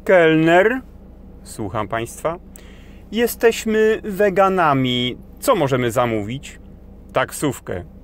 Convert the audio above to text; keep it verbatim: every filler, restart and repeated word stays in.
Kelner, słucham państwa. Jesteśmy weganami. Co możemy zamówić? Taksówkę.